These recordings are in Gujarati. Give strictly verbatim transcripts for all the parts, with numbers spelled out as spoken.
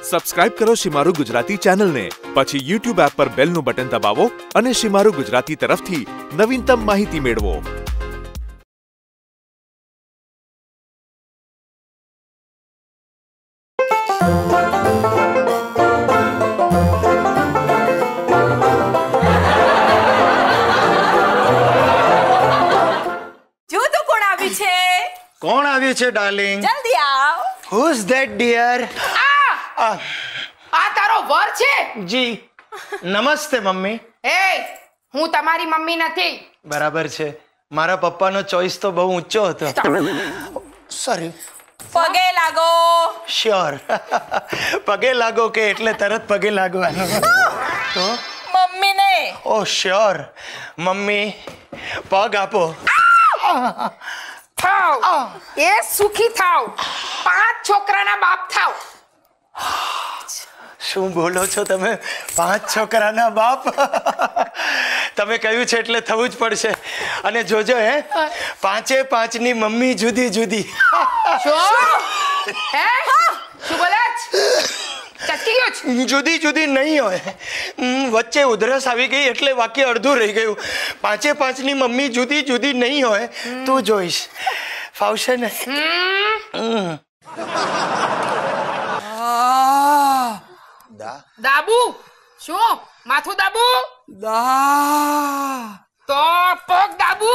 સબસ્ક્રાઇબ કરો શિમારુ ગુજરાતી ચેનલને, પછી યુટ્યુબ એપ પર બેલનું બટન દબાવો અને શિમારુ ગુજરાતી તરફથી નવીનતમ માહિતી મેળવો. કોણ આવ્યું છે ડાર્લિંગ? જલ્દી આવ. Who is that dear? આ આ તારો વર છે? જી. નમસ્તે મમ્મી. એ હું તમારી મમ્મી નથી. બરાબર છે. મારા પપ્પાનો ચોઈસ તો બહુ ઊંચો હતો. સોરી. પગે લાગો. શ્યોર. પગે લાગો કે એટલે તરત પગે લાગવાનું. તો મમ્મી ને. ઓ શ્યોર. મમ્મી પગ આપો. થાવ એ સુખી થાવ, પાંચ છોકરાના બાપ થાવ. શું બોલો છો તમે? પાંચ છોકરાના બાપ? તમે કહ્યું છે એટલે થવું જ પડશે. અને જોજો હે, પાંચે પાંચની મમ્મી જુદી જુદી. શું હે? શું બોલે છે? ચટકી ગયો છે? જુદી જુદી નહીં હોય, વચ્ચે ઉધરસ આવી ગઈ એટલે વાક્ય અડધું રહી ગયું. પાંચે પાંચની મમ્મી જુદી જુદી નહીં હોય. તું જોઈશ, ફાવશે ને? દાબુ. શું માથું દાબુ? દા તો પગ દાબુ.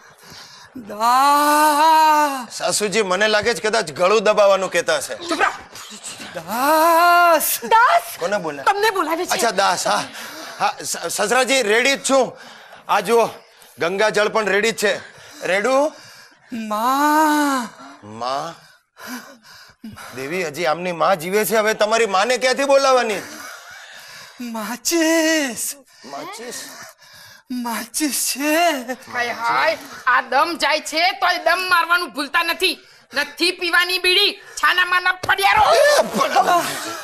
દા સાસુજી મને લાગે છે કદાચ ગળું દબાવવાનું કહેતા છે. ચૂપ રહો. દાસ દાસ કોને બોલે? તમને બોલાવે છે. અચ્છા દાસ. હા હા સસરાજી રેડી જ છું. આ જુઓ ગંગા જળ પણ રેડી જ છે. રેડુ માં માં દેવી હજી આમની માં જીવે છે. હવે તમારી માને ક્યાંથી બોલાવવાની? માચીસ માચીસ માચીસ છે. હાય હાય, આ દમ જાય છે તો દમ મારવાનું ભૂલતા નથી. નથી પીવાની બીડી, છાના માના પડ્યા.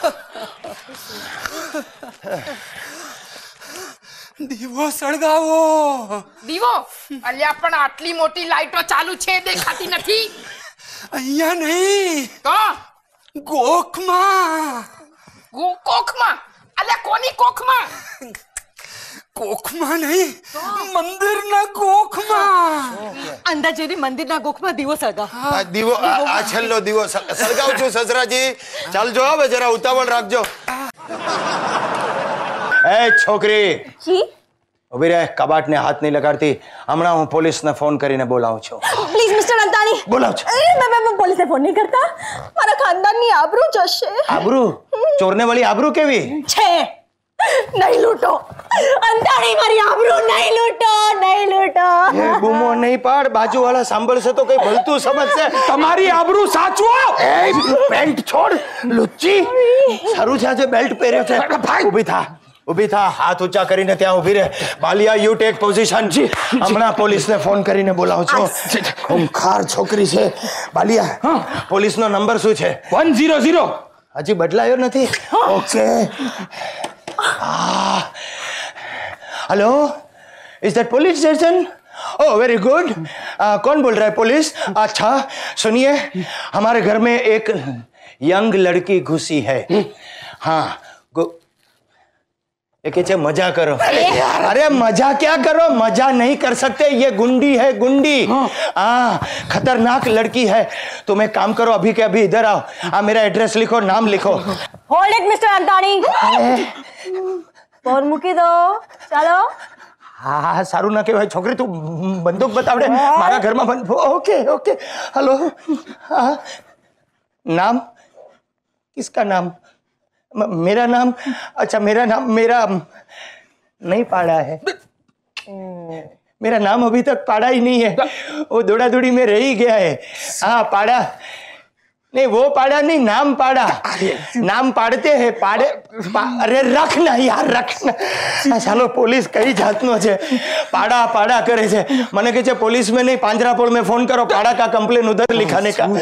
દીવો સળગાવો. દીવો? અલ્યા પણ આટલી મોટી લાઈટો ચાલુ છે, દેખાતી નથી. અહીંયા નહીં, તો કોખમાં. કોખમાં? અલ્યા કોની કોખમાં? કોખમાં નહીં, મંદિરના કોખમાં. અંદાજેરી મંદિરના કોખમાં દીવો સળગાવ. આ દીવો આ છેલ્લો દીવો સળગાવ છું સસરાજી. ચાલજો હવે, જરા ઉતાવળ રાખજો. એ છોકરી જી ઉભી રહે, કબાટને હાથ નહીં લગાડતી. હમણાં હું પોલીસને ફોન કરીને બોલાવું છું. પ્લીઝ મિસ્ટર અંતાણી બોલાવ છો. અરે મેં મેં પોલીસને ફોન નહીં કરતા. મારા ખાનદાનની આબરૂ જશે. આબરૂ? ચોરને વાળી આબરૂ કેવી છે? નહીં લૂંટો અંતાણી, મારી આબરૂ નહીં લૂંટો, નહીં લૂંટો. એ બૂમો નહીં પાડ, બાજુવાળા સાંભળશે તો કઈ ભલતું સમજશે. તમારી આબરૂ સાચવો. એ બેલ્ટ છોડ લુચ્ચી. સારું છે આજે બેલ્ટ પહેર્યો છે. ઊભી થા, ઊભી થા, હાથ ઊંચા કરીને ત્યાં ઊભી રહે. બાલિયા યુ ટેક પોઝિશન. હમણાં પોલીસને ફોન કરીને બોલાવું છું. ખૂંખાર છોકરી છે. બાલિયા પોલીસનો નંબર શું છે? One zero zero. હજી બદલાયો નથી? Okay. Hello, is that police station? Oh very good. कौन बोल रहा है? पुलिस? अच्छा सुनिए, हमारे घर में एक यंग लड़की घुसी है. हाँ एक मजा करो. अरे मजा क्या करो, मजा नहीं कर सकते. ये गुंडी है, गुंडी. हाँ खतरनाक लड़की है. तुम एक काम करो, अभी के अभी इधर आओ. हाँ मेरा एड्रेस लिखो, नाम लिखो. Hold it mister Antani. Phone મૂકી દો. ચાલો. હા હા સારું ના કહેવાય. છોકરી તું બંદૂક બતાવડે મારા ઘરમાં બંધ. Okay okay. हेलो. हाँ नाम किसका नाम? मेरा नाम? अच्छा मेरा नाम मेरा नहीं पाड़ा है. मेरा नाम अभी तक पाड़ा ही नहीं है. वो दौड़ा दौड़ी में रह गया है. हाँ पाड़ा नहीं, वो पाड़ा नहीं, नाम पाड़ा. नाम पाड़ते हैं पाड़े. पा, अरे रखना यार रखना. ચાલો પોલીસ કઈ જાતનો છે? પાડા પાડા કરે છે. મને કહે છે પોલીસ में नहीं, પાંજરાપોળ में फोन करो, पाड़ा का कंप्लेन उधर लिखाने का.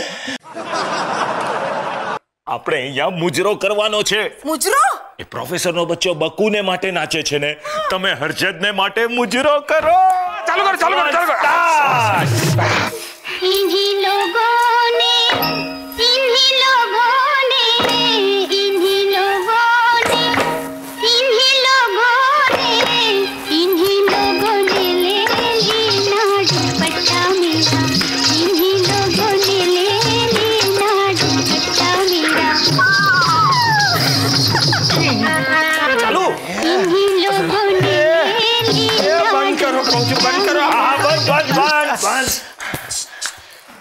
આપણે અહીંયા મુજરો કરવાનો છે. મુજરો? એ પ્રોફેસરનો બચ્ચો બકુને માટે નાચે છે ને, તમે હરજદને માટે મુજરો કરો. ચાલુ કરો, ચાલુ કરો, ચાલુ કરો. इन्हीं लोगों ने इन्हीं लोगों ने इन्हीं लोगों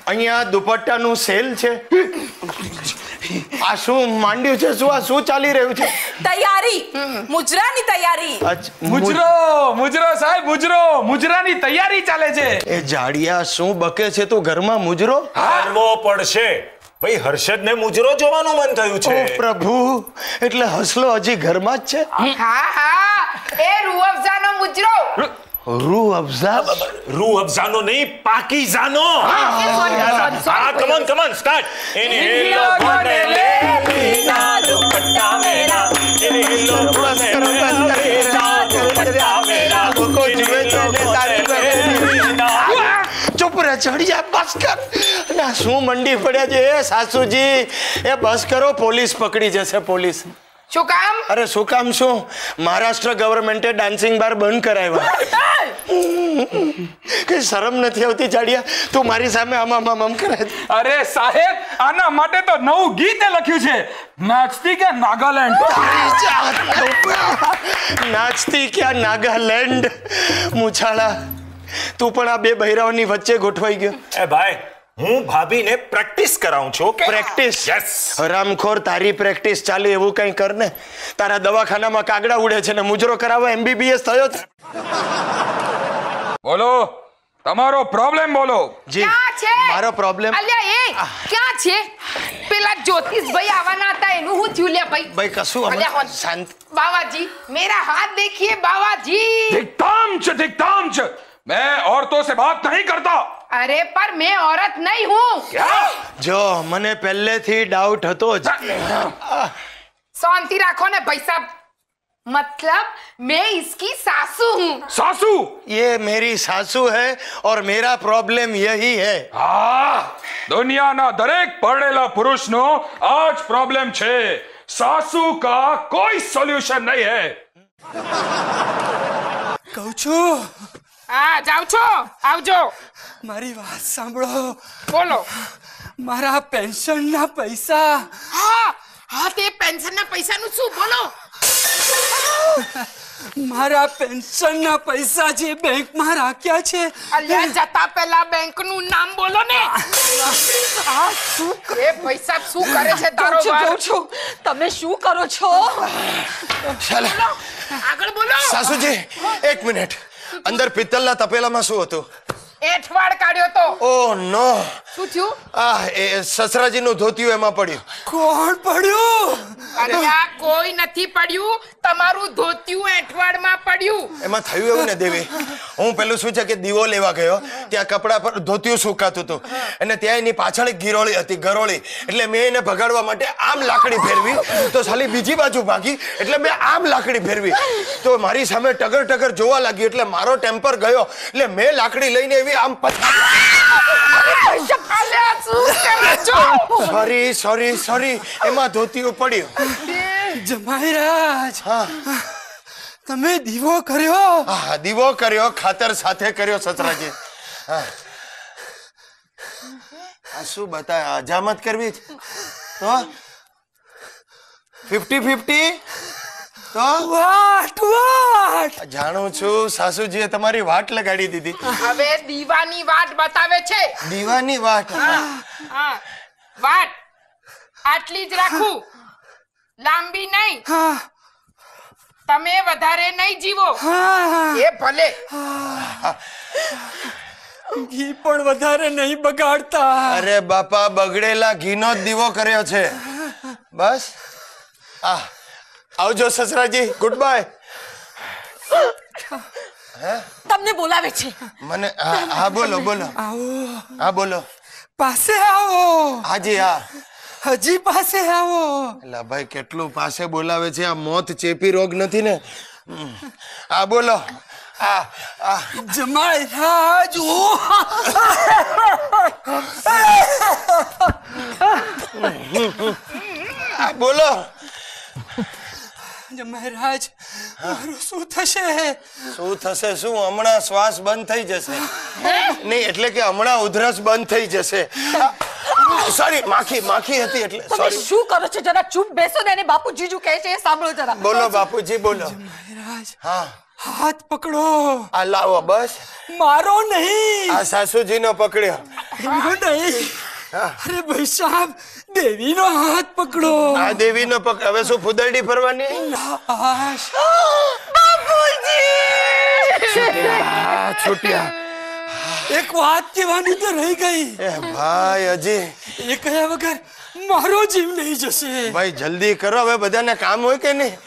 અહીંયા દુપટ્ટાનું સેલ છે. આ શું માંડ્યું છે? શું આ શું ચાલી રહ્યું છે? તૈયારી, મુજરાની તૈયારી. મુજરો મુજરો સાહેબ મુજરો મુજરાની તૈયારી ચાલે છે. એ જાડિયા શું બકે છે તું ઘરમાં? મુજરો કરવો પડશે ભાઈ. હર્ષદને મુજરો જોવાનું મન થયું છે. ઓ પ્રભુ, એટલે હસલો હજી ઘરમાં જ છે? હા હા, એ રૂહ અફઝાનો મુજરો. રૂ અફઝા? રૂહ અફઝાનો નહીં, પાકીઝાનો. હા, કમન કમન સ્ટાર્ટ. ઇન્હેલ લોગો ને લે લીલા દુપટ્ટા મેરા, ઇન્હેલ લોગો ને લે લીલા દુપટ્ટા મેરા, લોકો જુએ છે ને તારી મેરા. ચૂપ રે ચડિયા, બસ કર. ના શું મંડી પડ્યા છે એ સાસુજી? એ બસ કરો, પોલીસ પકડી જશે. પોલીસ શું કામ? અરે શું કામ શું? મહારાષ્ટ્ર ગવર્મેન્ટે ડાન્સિંગ બાર બંધ કરાવ્યા. કઈ શરમ નથી આવતી જાડિયા? તું મારી સામે આમ આમ આમ કરે. અરે સાહેબ, આના માટે તો નવું ગીત લખ્યું છે, નાચતી કે નાગાલેન્ડ. નાચતી ક્યાં નાગાલેન્ડ? મુછાળા, તું પણ આ બે બહેરાઓની વચ્ચે ગોઠવાઈ ગયો. એ ભાઈ, હું ભાભીને પ્રેક્ટિસ કરાવું છું. Okay, practice? યસ. હરામખોર, તારી પ્રેક્ટિસ ચાલે એવું કઈ કર ને. તારા દવાખાનામાં કાગડા ઉડે છે ને મુજરો કરાવવા એમબીબીએસ થયો છે. બોલો, તમારો પ્રોબ્લેમ બોલો. જી, ક્યાં છે મારો પ્રોબ્લેમ? અલ્યા એ ક્યાં છે? પેલા જ્યોતિષભાઈ આવવાના હતા, એનું હું થયું લે ભાઈ? ભાઈ કશું અલ્યા હમણાં હોન. શાંત. बाबाजी मेरा हाथ देखिए बाबाजी. दिग्ताम च दिग्ताम च, मैं औरतों से बात नहीं करता. अरे पर मैं औरत नहीं हूँ. क्या? જો મને પહેલેથી ડાઉટ હતો જ. शांति रखो ने भाई साहब. मतलब मैं इसकी सासू हूँ. सासू? ये मेरी सासू है और मेरा प्रॉब्लम यही है. હા, દુનિયાના દરેક પરણેલા પુરુષનો આ જ પ્રોબ્લેમ છે. સાસુ કા કોઈ સોલ્યુશન નહીં હે. કહું છું, हाँ जाओ छो आवजो. મારી વાત સાંભળો. बोलो. મારા પેન્શનના પૈસા. हाँ हाँ તે પેન્શનના પૈસાનું શું? બોલો. મારા પેન્શનના પૈસા જે બેંકમાં રાખ્યા છે. અલ્યા જતા પહેલા બેંકનું નામ બોલો ને. આ શું કરે ભાઈ સાહેબ? શું કરે છે તારો કહું બાપ? છું, તમે શું કરો છો? ચાલે આગળ બોલો. સાસુજી એક મિનિટ. અંદર પિત્તલના તપેલામાં શું હતું? એઠવાડ કાઢ્યો તો. ઓ નો. શું થયું? આ એ સસરાજીનું ધોતિયું એમાં પડ્યું. કોણ પડ્યું? અરે આ કોઈ નથી પડ્યું, તમારું ધોતિયું એઠવાડમાં પડ્યું. એમાં થયું એવું ને દેવી, હું પેલું શું છે કે દીવો લેવા ગયો, ત્યાં કપડા પર ધોતિયું સુકાતું હતું અને ત્યાં એની પાછળ એક ગિરોળી હતી, ગરોળી. એટલે મેં એને ભગાડવા માટે આમ લાકડી ફેરવી તો સાલી બીજી બાજુ ભાગી, એટલે મેં આમ લાકડી ફેરવી તો મારી સામે ટગર ટગર જોવા લાગી, એટલે મારો ટેમ્પર ગયો, એટલે મેં લાકડી લઈને એવી આમ સોરી સોરી સોરી એમાં ધોતિયું પડ્યું. જમાઈરાજ, હા તમે દીવો કર્યો? હા દીવો કર્યો, ખાતર સાથે કર્યો સસરાજી. હા આ શું બતા અજામત કરવી છે તો ફિફ્ટી ફિફ્ટી તો વાટ વાટ. જાણું છું સાસુજીએ તમારી વાટ લગાડી દીધી. હવે દીવાની વાટ બતાવે છે. દીવાની વાટ? હા વાટ આટલી જ રાખું, લાંબી નહીં. હા તમે વધારે નહીં જીવો. હા, એ ભલે. ઘી પણ વધારે નહીં બગાડતા. અરે બાપા, બગડેલા ઘીનો જ દીવો કર્યો છે. બસ આ આવજો સસરાજી, ગુડ બાય. તમને બોલાવે છે. મને હા હા બોલો બોલો. આવો, હા બોલો. પાસે આવો. હાજી હા. હજી પાસે આવો. એલા ભાઈ કેટલું પાસે બોલાવે છે, આ મોત ચેપી રોગ નથી ને? હા બોલો. આ આ જમાઈરાજ, આ બોલો. જમાઈરાજ, મારું શું થશે? શું થશે? શું હમણાં શ્વાસ બંધ થઈ જશે? નહીં એટલે કે હમણાં ઉધરસ બંધ થઈ જશે. સોરી, માખી માખી હતી એટલે તમે સોરી. શું કરો છો? જરા ચૂપ બેસો ને. અને બાપુ જીજુ કહે છે એ સાંભળો જરા. બોલો બાપુજી બોલો. જમાઈરાજ, હા हाथ पकड़ो। આ લાવો બસ. मारो नहीं। આ સાસુજીનો પકડ્યો. वो नहीं। अरे भाई साहब देवी नो हाथ पकड़ो। આ દેવીનો પકડ. હવે શું ફુદરડી ફરવાની? लाश। બાપુજી છૂટ્યા છૂટ્યા. एक बात कहेवानी तो रही गई। એ ભાઈ હજી ये कया वगर मारो जीव नहीं जसे। ભાઈ જલ્દી કરો, હવે બધાને કામ હોય કે નહીં?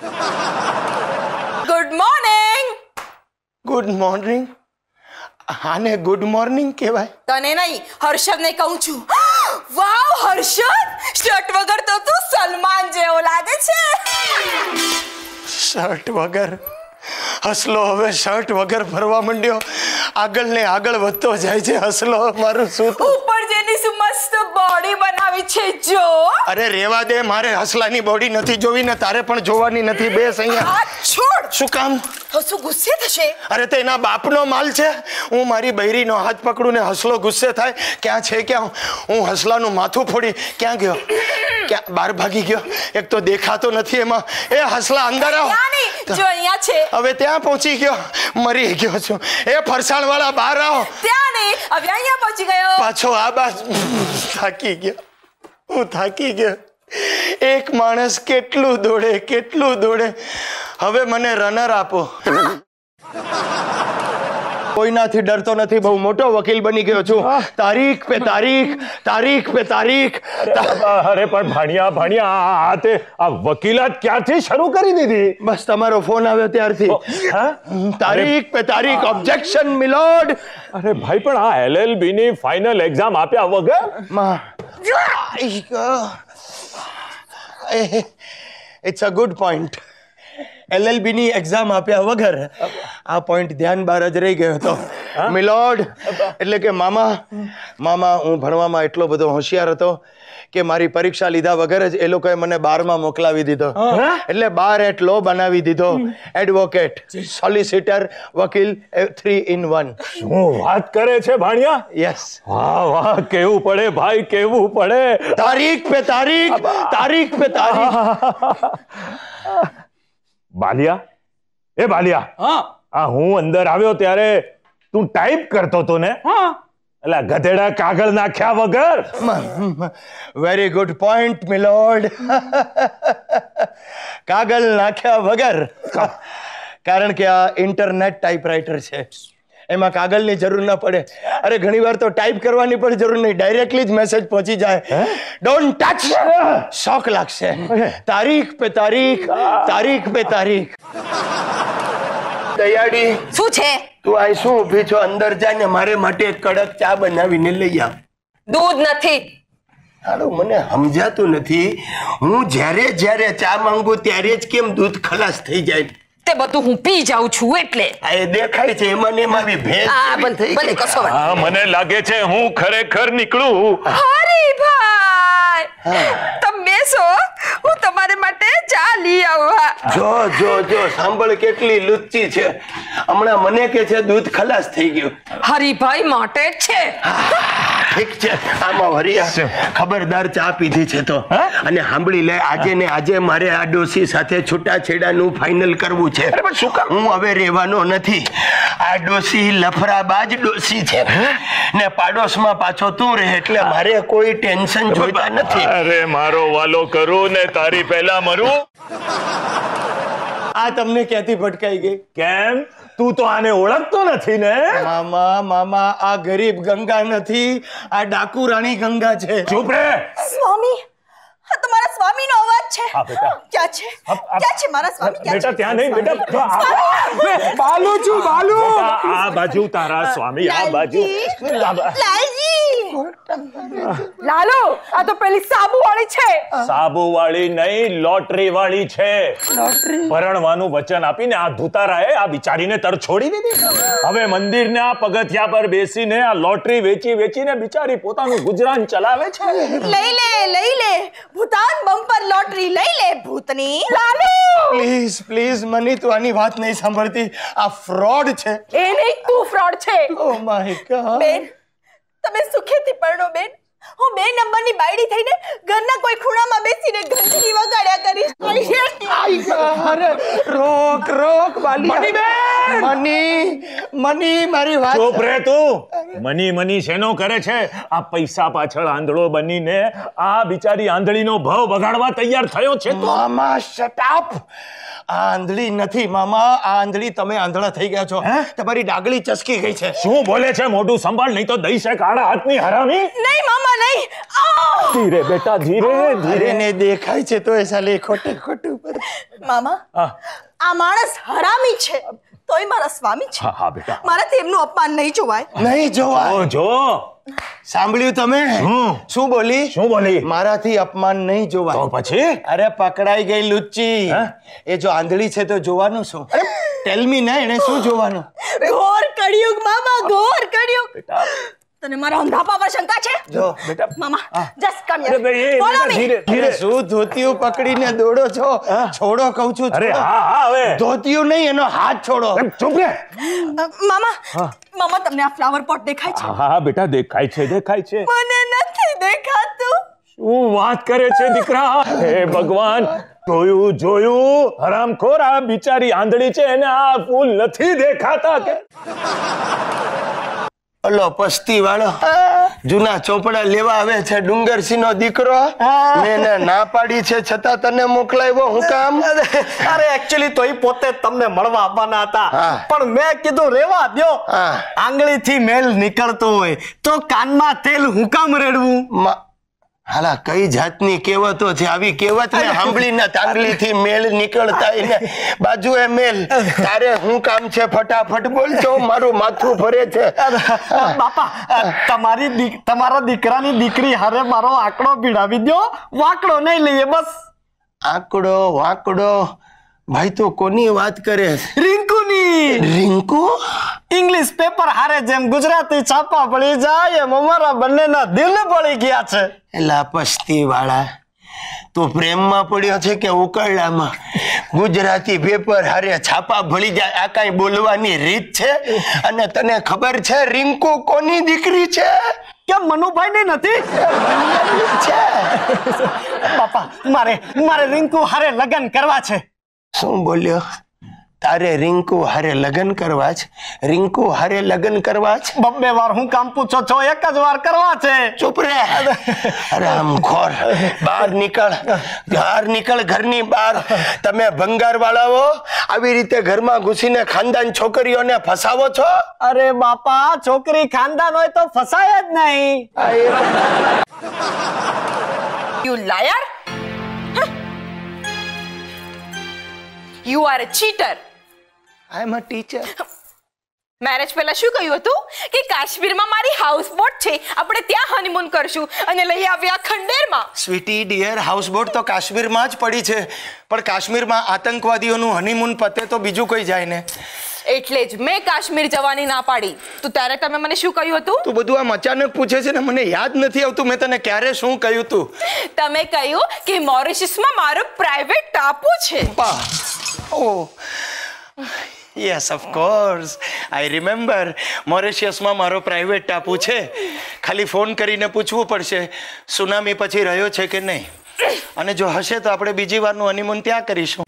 Good morning. Good morning. આને ગુડ મોર્નિંગ કહેવાય? તને નહીં, હર્ષદને કહું છું. વાવ હર્ષદ, શર્ટ વગર તો તું સલમાન જેવો લાગે છે. શર્ટ વગર હસલો હવે શર્ટ વગર ફરવા માંડ્યો. આગળ ને આગળ વધતો જાય છે હસલો. મારું શું ઉપર જેની શું મસ્ત બોડી બનાવી છે જો. અરે રેવા દે, મારે હસલાની બોડી નથી જોવી ને તારે પણ જોવાની નથી. બેસ અહીંયા. હાથ છોડ. શું કામ? હસુ ગુસ્સે થશે. અરે તો એના બાપનો માલ છે. હું મારી બૈરીનો હાથ પકડું ને હસલો ગુસ્સે થાય. ક્યાં છે ક્યાં? હું હસલાનું માથું ફોડી ક્યાં ગયો? ક્યાં બહાર ભાગી ગયો? એક તો દેખાતો નથી એમાં. એ હસલા અંદર આવ. ક્યાં નહીં, જો અહીંયા છે. હવે ત્યાં પહોંચી ગયો. મરી ગયો છું. એ ફરસાણ વાળા બહાર આવો. ત્યાં નહીં, હવે અહીંયા પહોંચી ગયો. પાછો આ બાજ. થાકી ગયો, હું થાકી ગયો. એક માણસ કેટલું દોડે કેટલું દોડે. હવે મને રનર આપો. કોઈનાથી ડરતો નથી, બહુ મોટો વકીલ બની ગયો છું. તારીખ પે તારીખ, તારીખ પે તારીખ. અરે પણ ભાણિયા ભાણિયા આ તે આ વકીલાત ક્યાંથી શરૂ કરી દીધી? બસ તમારો ફોન આવ્યો ત્યારથી. હા તારીખ પે તારીખ. Objection milord. અરે ભાઈ પણ આ એલએલબી ની ફાઇનલ એક્ઝામ આપ્યા વગર it's a good point. LLB ની એક્ઝામ આપ્યા વગર આ પોઈન્ટ ધ્યાન બહાર જ રહી ગયો હતો. મિલોડ એટલે કે મામા મામા હું ભણવામાં એટલો બધો હોશિયાર હતો કે મારી પરીક્ષા લીધા વગર જ એ લોકોએ મને બારમાં મોકલાવી દીધો. એટલે બાર એટ લો બનાવી દીધો. એડવોકેટ, સોલિસિટર, વકીલ, થ્રી ઇન વન. શું વાત કરે છે ભાણિયા? યસ. વાહ વાહ, કેવું પડે ભાઈ, કેવું પડે. તારીખ પે તારીખ, તારીખ પે તારીખ. બાલિયા, એ બાલિયા, हाँ આ હું અંદર આવ્યો ત્યારે તું ટાઈપ કરતો તો ને? हाँ એટલે ગધેડા કાગળ નાખ્યા વગર. Very good point milord. કાગળ નાખ્યા વગર. કારણ કે આ ઇન્ટરનેટ ટાઈપરાઇટર છે, એમાં કાગળની જરૂર ના પડે. અરે ઘણી વાર તો ટાઈપ કરવાની પણ જરૂર નહીં, ડાયરેક્ટલી જ મેસેજ પહોંચી જાય. Don't touch. શોક લાગશે. તારીખ પે તારીખ, તારીખ પે તારીખ. દયાડી શું છે? તું આ શું ઊભી છો? અંદર જા ને મારે માટે એક કડક ચા બનાવીને લઈ આવ. દૂધ નથી. હાલો, મને સમજાતું નથી. હું જ્યારે જ્યારે ચા માંગુ ત્યારે જ કેમ દૂધ ખલાસ થઈ જાય? તે બધું હું પી જાઉં છું એટલે. આ એ દેખાય છે એમાં ને એમાં આવી ભેંસ. આ બંધ ભલે કશો વાત. હા, મને લાગે છે હું ખરેખર નીકળું. હરીભાઈ તમે બેસો, હું તમારે માટે ચા લઈ આવું. જો જો જો સાંભળ કેટલી લુચ્ચી છે. હમણાં મને કે છે દૂધ ખલાસ થઈ ગયું. હરીભાઈ માટે જ છે. ઠીક છે. આમાં વરિયા ખબરદાર ચા પીધી છે તો. અને સાંભળી લે, આજે ને આજે મારે આ ડોસી સાથે છૂટાછેડાનું ફાઇનલ કરવું છે. હું હવે રહેવાનો નથી. આ ડોસી લફરાબાજ ડોસી છે ને પાડોશમાં પાછો તું રહે એટલે મારે કોઈ ટેન્શન જોઈતા નથી. અરે મારો વાલો કરું ને તારી પહેલા મરું. આ તમને ક્યાંથી ભટકાઈ ગઈ? કેમ? તું તો આને ઓળખતો નથી ને? મામા મામા આ ગરીબ ગંગા નથી, આ ડાકુ રાણી ગંગા છે. ચૂપ રે. સ્વામી, હા તમારા સ્વામીનો અવાજ છે. હા બેટા. ક્યાં છે? ક્યાં છે મારા સ્વામી? ક્યાં બેટા છે? ત્યાં નહીં બેટા. बालू चू बालू બેટા, આ બાજુ તારા સ્વામી, આ બાજુ. લાલજી, લાલુ આ તો પેલી સાબુ વાળી છે. સાબુ વાળી નહીં, લોટરી વાળી છે. પરણવાનું વચન આપીને આ ધુતારાએ આ બિચારીને તર છોડી દીધી. હવે મંદિરના પગથિયા પર બેસીને આ લોટરી વેચી વેચીને બિચારી પોતાનું ગુજરાન ચલાવે છે. લઈ લે લઈ લે ભૂતાન બમ્પર લોટરી લઈ લે ભૂતની. લાલુ પ્લીઝ પ્લીઝ મની તું આની વાત નહીં સાંભળતી. આ ફ્રોડ છે. એ નહીં તું ફ્રોડ છે. Oh my god. બેન તમે સુખેથી પરણો બેન. હું બે નંબરની બાયડી થઈને ઘરના કોઈ ખૂણામાં બેસીને ઘંટડી વગાડ્યા કરીશ. અરે રોક રોક વાલી મની મની મારી વાત ચૂપ રે તું મની મની શેનો કરે છે આ પૈસા પાછળ આંધળો બનીને આ બિચારી આંધળીનો ભાવ બગાડવા તૈયાર થયો છે તો મામા શટ અપ આ આંધળી નથી મામા આ આંધળી તમે આંધળા થઈ ગયા છો તમારી ડાગલી ચસકી ગઈ છે શું બોલે છે મોઢું સંભાળ નહીં તો દઈ છે કાળા હાથની હરામી નહીં મામા નહીં ધીરે બેટા ધીરે ધીરે ને દેખાય છે તો એ સાલે ખોટે ખોટું મામા આ માણસ હરામી છે તોય મારા સ્વામી છે હા હા બેટા મારાથી એમનું અપમાન નહીં જોવાય નહીં જોવાય જો સાંભળ્યું તમે શું બોલી શું બોલી મારાથી અપમાન નહીં જોવાય તો પછી અરે પકડાઈ ગઈ લુચ્ચી એ જો આંધળી છે તો જોવાનું શું અરે ટેલ મી ને એને શું જોવાનું ઘોર કળિયુગ મામા ઘોર કળિયુગ બેટા તને મારા અંધાપા પર શંકા છે જો બેટા મામા જસ્ટ કમ અરે ભાઈ એ ફોલો બેટા મી ધીરે ધીરે શું ધોતિયું પકડીને દોડો છો છોડો કહું છું અરે હા હા હવે ધોતિયું નહીં એનો હાથ છોડો ચૂપ રે મામા મામા તમને આ ફ્લાવર પોટ દેખાય છે હા હા બેટા દેખાય છે દેખાય છે મને નથી દેખાતું શું વાત કરે છે દીકરા હે ભગવાન જોયું જોયું હરામખોર આ બિચારી આંધળી છે એને આ ફૂલ નથી દેખાતા કે ઓલો પસ્તી વાળો જૂના ચોપડા લેવા આવે છે ડુંગરસિંહ નો દીકરો મેં એને ના પાડી છે છતાં તને મોકલાવ્યો હું કામ અરે એકચ્યુઅલી તો ઈ પોતે તમને મળવા આવવાના હતા હા. પણ મેં કીધું રેવા દ્યો હા. આંગળીથી મેલ નીકળતો હોય તો કાનમાં તેલ હું કામ રેડવું મા- હાલા કઈ જાતની કહેવતો છે આવી કહેવત ને સાંભળીને તાંગલીથી મેલ નીકળતા એને બાજુએ મેલ તારે હું કામ છે ફટાફટ બોલજો મારું માથું ભરે છે બાપા તમારી દી- તમારા દીકરાની દીકરી હારે મારો આંકડો ભીડાવી દ્યો વાંકડો નહીં લઈએ બસ આંકડો વાંકડો ભાઈ તો કોની વાત કરે રિંકુની રિંકુ ઇંગ્લિશ પેપર હારે જેમ ગુજરાતી છાપા પડી જાય એમ અમારા બંનેના દિલ પડી ગયા છે એલા પસ્તી વાળા તો પ્રેમમાં પડ્યો છે કે ઉકરડામાં ગુજરાતી પેપર હારે છાપા ભળી જાય આ કઈ બોલવાની રીત છે અને તને ખબર છે રિંકુ કોની દીકરી છે કેમ મનુભાઈ ની નથી છે બાપા મારે મારે રિંકુ હારે લગ્ન કરવા છે શું બોલ્યો તારે રિંકુ હારે લગ્ન કરવા છે રિંકુ હારે લગ્ન કરવા છે બબ્બે વાર હું કામ પૂછો છો એક જ વાર કરવા છે ચૂપ રે હરામખોર બહાર નીકળ બહાર નીકળ ઘરની બહાર તમે ભંગાર વાળાઓ આવી રીતે ઘરમાં ઘૂસીને ખાનદાન છોકરીઓને ફસાવો છો અરે બાપા છોકરી ખાનદાન હોય તો ફસાય જ નહીં You liar! You are a cheater. I am a teacher marriage પહેલા શું કહ્યું હતું કે કાશ્મીરમાં મારી હાઉસબોટ છે આપણે ત્યાં હનીમૂન કરશું અને લઈ આવ્યા ખંડેરમાં સ્વીટી ડિયર હાઉસબોટ તો કાશ્મીરમાં જ પડી છે પણ કાશ્મીરમાં આતંકવાદીઓનું હનીમૂન પતે તો બીજું કોઈ જાય ને એટલે જ મેં કાશ્મીર જવાની ના પાડી તો ત્યારે તમે મને શું કહ્યું હતું તું બધું આમ અચાનક પૂછે છે ને મને યાદ નથી આવતું મેં તને ક્યારે શું કહ્યું તું તમે કહ્યું કે મોરિશિયસમાં મારો પ્રાઇવેટ ટાપુ છે Oh, yes, of course. I remember. મોરિશિયસમાં મારો પ્રાઇવેટ ટાપુ છે ખાલી ફોન કરીને પૂછવું પડશે સુનામી પછી રહ્યો છે કે નહીં અને જો હશે તો આપણે બીજી વારનું હનીમૂન ત્યાં કરીશું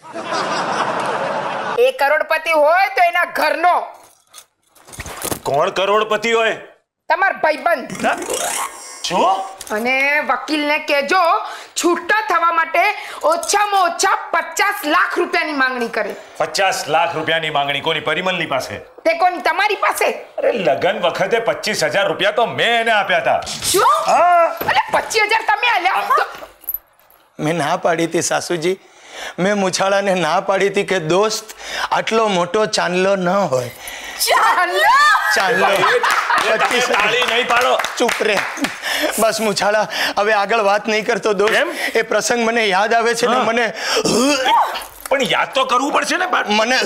એ કરોડપતિ હોય તો એના ઘરનો કોણ કરોડપતિ હોય તમાર ભાઈબંધ શું અને વકીલને કહેજો છૂટા થવા માટે ઓછામાં ઓછા પચાસ લાખ રૂપિયાની માંગણી કરે પચાસ લાખ રૂપિયાની માંગણી કોની પરિમલની પાસે તે કોની તમારી પાસે અરે લગન વખતે પચીસ હજાર રૂપિયા તો મેં એને આપ્યા હતા શું અરે પચીસ હજાર તમે આલ્યા તો મેં ના પાડી હતી સાસુજી મેં મુછાળાને ના પાડી હતી કે દોસ્ત આટલો મોટો ચાંદલો ન હોય ચાલો ચાંદલો પચીસ તાળી નહીં પાડો ચૂપ રે બસ મુછાળા હવે આગળ વાત નહીં કરતો દોસ્ત એ પ્રસંગ મને યાદ આવે છે ને મને પણ યાદ તો કરવું પડશે ને મને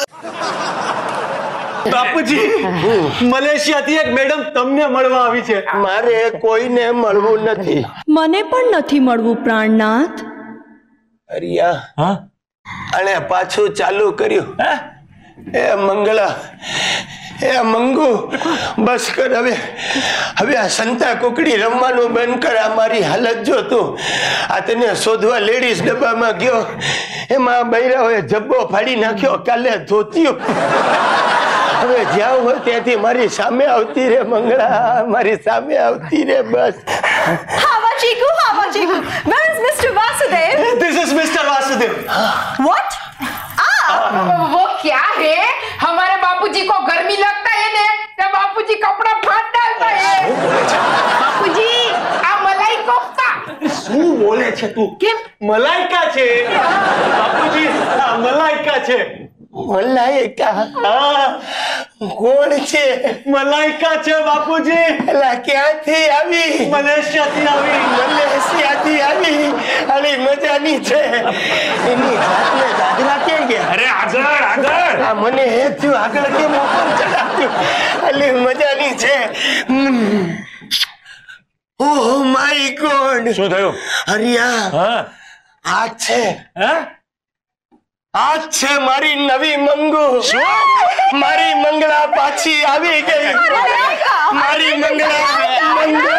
બાપુજી મલેશિયાથી એક મેડમ તમને મળવા આવી છે મારે કોઈને મળવું નથી મને પણ નથી મળવું પ્રાણનાથ અરિયા હા અને પાછું ચાલુ કર્યું એ મંગળા એ મંગુ બસ કર હવે હવે આ સંતા કુકડી રમવાનું બંધ કર આ મારી હાલત જો તું આ તને શોધવા લેડીઝ ડબ્બામાં ગયો એમાં બૈરાઓએ જબ્બો ફાડી નાખ્યો, કાલે ધોત્યું. હવે જ્યાં હોય ત્યાંથી મારી સામે આવતી રે મંગળા, મારી સામે આવતી રે બસ. Hava Chiku, Hava Chiku. Where is Mister Vasudev? This is Mister Vasudev. What? वो क्या है? हमारे बापूजी को गर्मी लगता है ने तो बापूजी कपड़ा फाड़ डालता है. बापूजी आ मलाई कोफ्ता. શું બોલે છે તું? કેમ? મલાઈકા છે બાપુજી, આ મલાઈકા છે. મલાઈકા? હા, કોણ છે? મલાઈકા છે બાપુજી. એલા ક્યાંથી આવી? મલેશિયાથી આવી. મલેશિયાથી આવી. અલી મજાની છે. એની જાતને દાદરા કેમ ગયા? અરે આગળ આગળ. આ મને એ થયું આગળ કેમ ઉપર ચડાવ્યું? અલી મજાની છે. Oh my god. શું થયું? હરિયા, હા આ છે હા આ છે મારી નવી મંગુ. મારી મંગળા પાછી આવી ગઈ. મારી મંગળા મંગુ.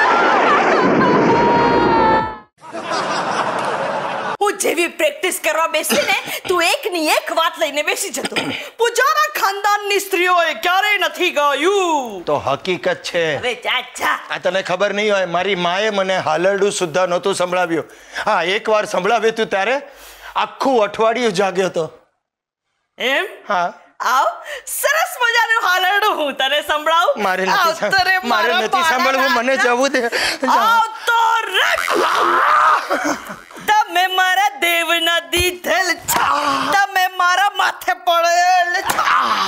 હું જેવી પ્રેક્ટિસ કરવા બેસી ને તું એક ની એક વાત લઈને બેસી જતો. પૂજાના ખાનદાનની સ્ત્રીઓએ ક્યારેય નથી ગાયું. તો હકીકત છે. હવે જા જા. આ તને ખબર નહીં હોય, મારી માએ મને હાલરડું સુદ્ધા નહોતું સંભળાવ્યું. હા, એકવાર સંભળાવ્યું હતું ત્યારે આખું અઠવાડિયું જાગ્યો હતો. એમ? હા. આવ, સરસ મજાનું હાલરડું હું તને સંભળાવું. મારે નથી મારે નથી સાંભળવું, મને જવું દે. આવ તો રે. તમે મારા દેવના દીધેલ છો, તમે મારા માથે પડેલ છો.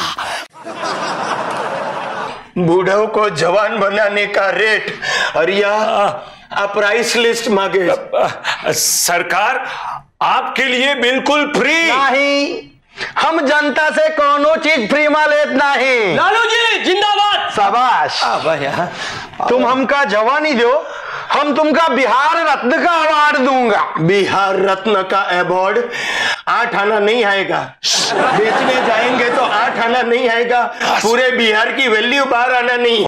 बूढ़ों को जवान बनाने का रेट अरिया आप प्राइस लिस्ट मांगे। सरकार आपके लिए बिल्कुल फ्री नहीं, हम जनता से कोनो चीज फ्री में लेत नहीं। लालू जी जिंदाबाद। शाबाश। तुम हमका जवानी दो, हम तुमका बिहार रत्न का अवार्ड दूंगा। बिहार रत्न का अवार्ड आठ आना नहीं आएगा। बेचने जाएंगे तो आठ आना नहीं आएगा, पूरे बिहार की वैल्यू बाहर आना नहीं।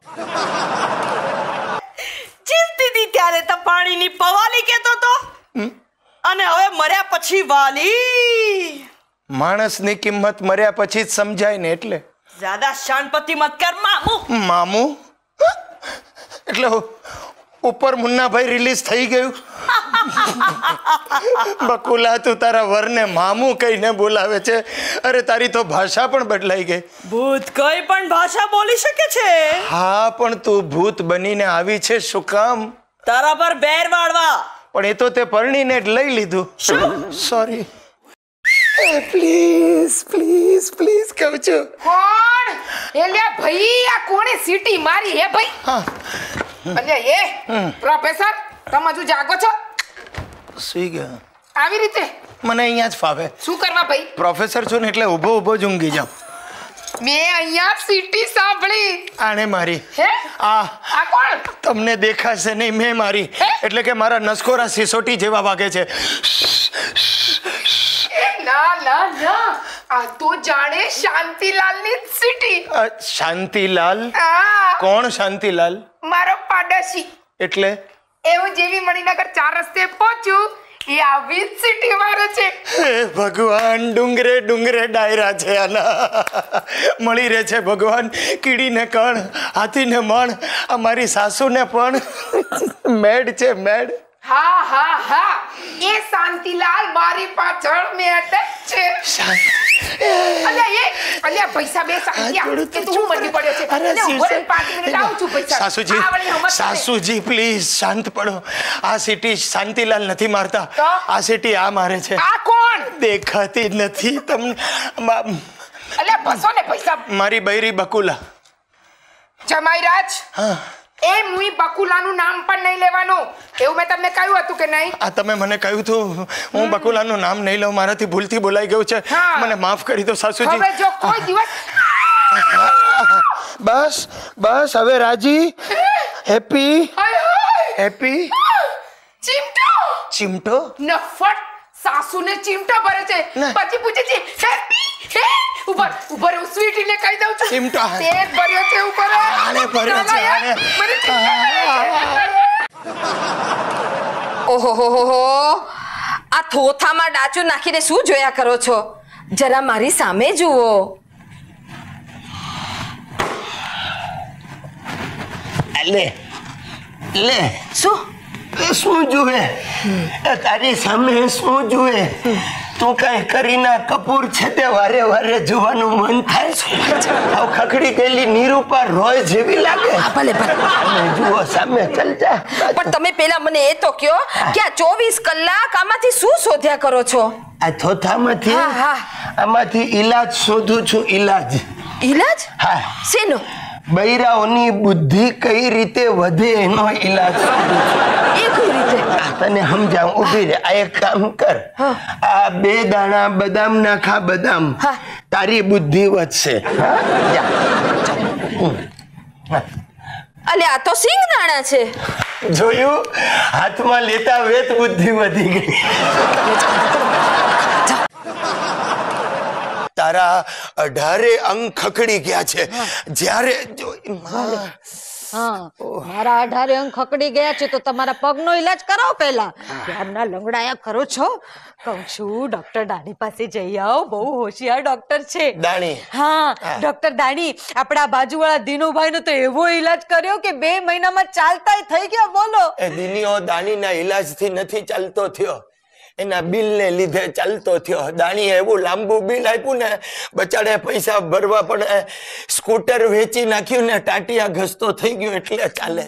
જીવતી હતી ત્યારે તો પાણીની પવાલી કહેતો તો, અને હવે મર્યા પછી વાલી। માણસની કિંમત મર્યા પછી જ સમજાય ને, એટલે જ્યાદા શાનપતિ મત કર મામુ। મામુ એટલે ઉપર મુન્નાભાઈ રિલીઝ થઈ ગયું। બકુલા તું તારા વરને મામુ કહીને બોલાવે છે? અરે તારી તો ભાષા પણ બદલાઈ ગઈ। ભૂત કઈ પણ ભાષા બોલી શકે છે? હા, પણ તું ભૂત બનીને આવી છે શું કામ? તારા પર બેર વાળવા। પણ એ તો તે પરણીને જ લઈ લીધું। સોરી, પ્લીઝ પ્લીઝ પ્લીઝ કહું છું। કોણ? એલે ભાઈ આ કોણે સીટી મારી હે ભાઈ? હા અલે એ પ્રોફેસર તમે હજુ જાગો છો? સુઈ ગયો। આવી રીતે મને અહીંયા જ ફાવે। શું કરવા ભાઈ? પ્રોફેસર છું ને એટલે ઊભો ઊભો જ ઊંઘી જાઉં। મેં અહીંયા સીટી સાંભળી। આને મારી? હે? આ આ કોણ? તમને દેખાશે નહીં, મેં મારી। એટલે કે મારા નસકોરા સિસોટી જેવા વાગે છે। એ ના ના ના, આ તો જાણે શાંતિલાલની સીટી। અ, શાંતિલાલ? આ કોણ શાંતિલાલ? મારો પાડોશી। એટલે એવું જેવી મણિનગર ચાર રસ્તે પહોંચ્યું એ આવી જ સીટી મારે છે। હે ભગવાન, ડુંગરે ડુંગરે ડાયરા છે આના। મળી રહે છે ભગવાન, કીડીને કણ, હાથીને મણ, આ મારી સાસુને પણ મેડ છે મેડ। હા હા હા, એ શાંતિલાલ મારી પાછળ મેટ છે। અલ્યા એ અલ્યા પૈસા બે સાંત્યા કે તું હું મંડી પડ્યો છે? અરે અલ્યા ઉભો રે, પાંચ મિનિટ આવું છું પૈસા। સાસુજી, આ વળી હમત કરે। સાસુજી પ્લીઝ શાંત પડો। આ સીટી શાંતિલાલ નથી મારતા, તો? આ સીટી આ મારે છે। આ કોણ? દેખાતી નથી તમને? મા- અલ્યા બસો ને પૈસા। મારી બૈરી બકુલા। જમાઈરાજ, હા, એ મુઈ બકુલાનું નામ પણ નહીં લેવાનું, એવું મેં તમને કહ્યું હતું કે નહીં? આ તમે મને કહ્યું હતું, હું બકુલાનું નામ નહીં લઉં, મારાથી ભૂલથી બોલાઈ ગયું છે, હા। મને માફ કરી દો સાસુજી। હવે જો કોઈ દિવસ બસ બસ હવે રાજી, હેપી હાય હાય હેપી। ચીમટો ચીમટો? નફટ સાસુને ચીમટો ભરે છે, ના। પછી પૂછે છે હેપી હે? ઉપર ઉપર હું સ્વીટીને કહી દઉં છું ચીમટો તે ભર્યો છે ઉપર। આને ભર્યો છે, આને। મને ચીમટો ભર્યો છે। ઓહો હો હો હો, આ થોથામાં ડાચું નાખીને શું જોયા કરો છો? જરા મારી સામે જુઓ. લે લે શું શું જુએ? તારી સામે શું જુએ? તું કઈ કરીના કપૂર છે તે વારે વારે જોવાનું મન થાય. ખખડી ગયેલી નિરૂપા રોય જેવી લાગે. ભલે ભલે જુઓ સામે ચાલ જા. પણ તમે પેલા મને એ તો કયો કે આ ચોવીસ કલાક આમાંથી શું શોધ્યા કરો છો? આ થોથામાંથી હા, હા. આમાંથી ઈલાજ શોધું છું. ઈલાજ ઈલાજ? હા. શેનો? બૈરાઓની બુદ્ધિ કઈ રીતે વધે એનો ઈલાજ શોધું છું. એ કઈ રીતે? તને સમજાવું. ઊભી રે. આ એક કામ કર. આ બે દાણા બદામ નાખા. બદામ તારી બુદ્ધિ વધશે. અલે આ તો સિંગ દાણા છે. જોયું? હાથમાં લેતા વેત બુદ્ધિ વધી ગઈ. તારા અઢારે અંગ ખકડી ગયા છે. જ્યારે હા, મારા અઢારે અંગ ખકડી ગયા છે તો તમારા પગનો ઈલાજ કરાવો પહેલા. ક્યારના લંગડાયા કરો છો? કહું છું ડોક્ટર દાણી પાસે જઈ આવો. બહુ હોશિયાર ડોક્ટર છે. દાણી? હા, ડોક્ટર દાણી. આપણા બાજુવાળા દિનુભાઈ નો તો એવો ઈલાજ કર્યો કે બે મહિનામાં ચાલતા થઈ ગયા. બોલો. એ દિનિયો દાણીના ઈલાજથી નથી ચાલતો થયો, એના બિલ ને લીધે ચાલતો થયો. દાણીએ એવું લાંબુ બિલ આપ્યું ને, બચાડે પૈસા ભરવા પણ સ્કૂટર વેચી નાખ્યું ને ટાટિયા ઘસતો થઈ ગયો એટલે ચાલે.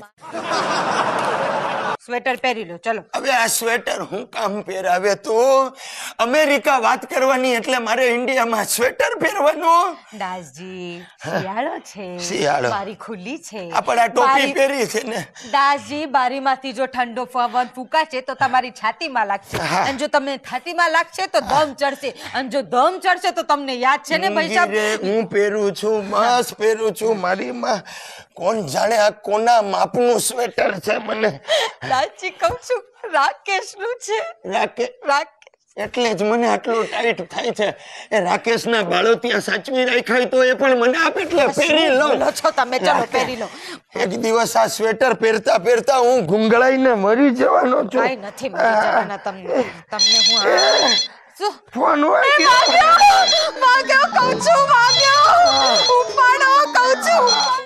સ્વેટર પહેરી લો. ચલો. હવે આ સ્વેટર હું કામ પહેરાવે? તું અમેરિકા વાત કરવાની એટલે મારે ઇન્ડિયામાં સ્વેટર પહેરવાનું? દાસજી, શિયાળો છે. શિયાળો. બારી ખુલ્લી છે. આપણે આ ટોપી પહેરી છે ને. દાસજી, બારીમાંથી જો ઠંડો પવન ફૂંકાશે તો તમારી છાતીમાં લાગશે, અને જો તમને છાતીમાં લાગશે તો દમ ચડશે, અને જો દમ ચડશે તો તમને યાદ છે ને ભાઈ સાહેબ? હું પહેરું છું, મસ્ત પહેરું છું. મારી માં કોણ જાણે આ કોના માપનું સ્વેટર છે. મને દાસજી કહું છું રાકેશ નું છે. રાકેશ? રાકેશ એટલે જ મને આટલું ટાઈટ થાય છે. એ રાકેશ ના બાળો ત્યાં સાચવી રાખ્યા તો એ પણ મને આપે એટલે પહેરી લો છો તમે. ચલો પહેરી લો. એક દિવસ આ સ્વેટર પહેરતા પહેરતા હું ગુંગળાઈને મરી જવાનો છું. કઈ નથી મરી જવાના તમને. તમને હું શું ફોન વાગ્યો? વાગ્યો કહું છું, વાગ્યો. ઉપાડો કહું છું.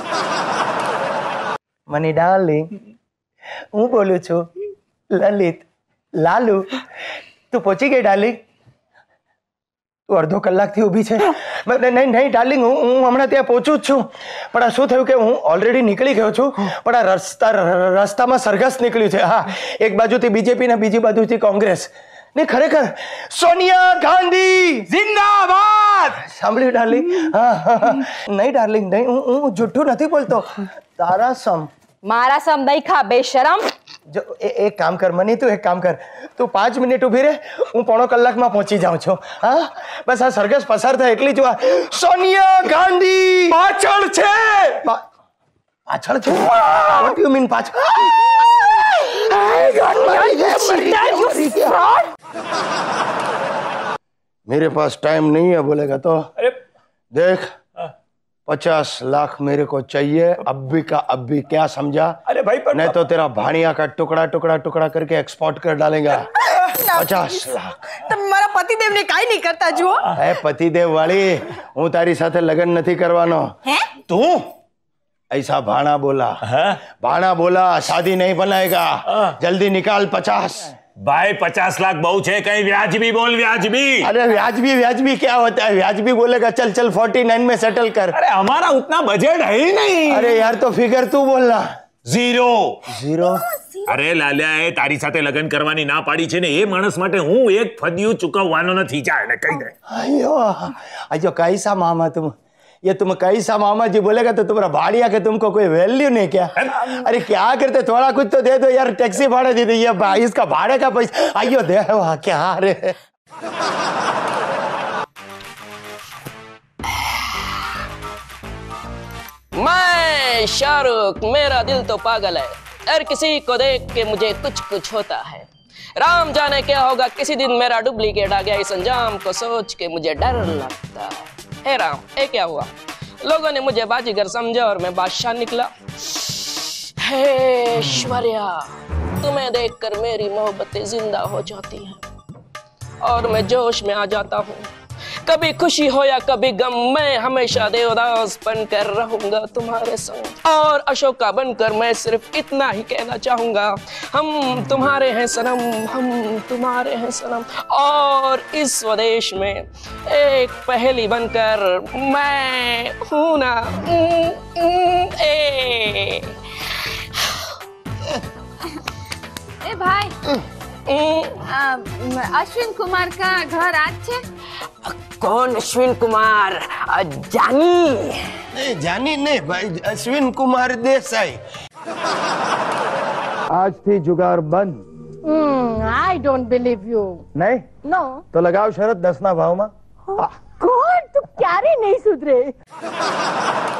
મની ડાર્લિંગ, હું બોલું છું. લલિત, લાલુ. તું પહોંચી ગઈ ડાર્લિંગ? તું અડધો કલાકથી ઊભી છે. નહીં નહીં ડાર્લિંગ, હું હું હમણાં ત્યાં પહોંચું જ છું. પણ આ શું થયું કે હું ઓલરેડી નીકળી ગયો છું, પણ આ રસ્તા રસ્તામાં સરઘસ નીકળ્યું છે. હા, એક બાજુથી બીજેપી ને બીજી બાજુથી કોંગ્રેસ. નહીં ખરેખર સોનિયા ગાંધી જિંદાબાદ. સાંભળ્યું ડાર્લિંગ? હા. નહીં ડાર્લિંગ, નહીં, હું હું જુઠ્ઠું નથી બોલતો. તારા સમ મારા સમ દઈખા બેશરમ. જો એક કામ કર મની, તું એક કામ કર, તું પાંચ મિનિટ ઊભી રહે. હું પોણો કલાકમાં પહોંચી જાઉં છું. હા, બસ આ સરઘસ પસાર થાય એટલી જ વાર. સોનિયા ગાંધી પાછળ છે. પાછળ છે? વોટ યુ મીન પાછળ? मेरे पास टाइम नहीं है बोलेगा तो देख पचास लाख मेरे को चाहिए अभी का अभी. क्या समझा? अरे भाई पर नहीं तो तेरा भाणिया का टुकड़ा टुकड़ा टुकड़ा करके एक्सपोर्ट कर डालेगा. पचास लाख. તમે મારા પતિદેવ ને કાઈ નહીં કરતા જુઓ. એ પતિદેવ વાળી, હું તારી સાથે લગ્ન નથી કરવાનો. હે? તું ऐसा भाना बोला है? भाना बोला शादी नहीं बनाएगा. जल्दी निकाल पचास. भाई पचास लाख बहु है, कहीं व्याजबी बोल. व्याजबी? अरे व्याजबी व्याजबी क्या होता है? व्याजबी बोलेगा चल चल फोर्टी नाइन में सेटल कर. अरे हमारा उतना बजट है ही नहीं. अरे यार तो फिगर तू बोलना. ઝીરો. ઝીરો? અરે લાલ્યા, એ તારી સાથે લગ્ન કરવાની ના પાડી છે ને, એ માણસ માટે હું એક ફદિયું ચૂકવવાનો નથી. જા એને કહી દે. अयो अयो कैसा मामा तुम? ये तुम कैसा मामा जी बोलेगा तो तुम्हारा भाड़िया के तुमको कोई वैल्यू नहीं क्या? अरे क्या करते, थोड़ा कुछ तो दे दो यार. टैक्सी भाड़ा दे दे, ये इसका भाड़े का पैसा. अयो दे वाह क्या रे. मैं शाहरुख, मेरा दिल तो पागल है, हर किसी को देख के मुझे कुछ कुछ होता है. राम जाने क्या होगा, किसी दिन मेरा डुप्लीकेट आ गया. इस अंजाम को सोच के मुझे डर लगता है. हे राम, ये क्या हुआ? लोगों ने मुझे बाजीगर समझा और मैं बादशाह निकला. हे ऐश्वर्या, तुम्हें देखकर मेरी मोहब्बतें जिंदा हो जाती हैं. और मैं जोश में आ जाता हूँ। कभी खुशी हो या कभी गम, मैं हमेशा देवदास बनकर रहूंगा तुम्हारे संग। और अशोका बनकर मैं सिर्फ इतना ही कहना चाहूंगा, हम तुम्हारे हैं सनम, हम तुम्हारे हैं सनम। और इस स्वदेश में एक पहेली बनकर मैं हूं ना। ए, ए भाई, अश्विन कुमार का घर आज है? कौन अश्विन कुमार? जानी नहीं, जानी नहीं भाई, अश्विन कुमार देसाई। आज थी जुगाड़ बंद। I don't believe you. नहीं? नो। तो लगाओ शरत दसना भाव में। गॉड, तू क्या रे नहीं सुधरे।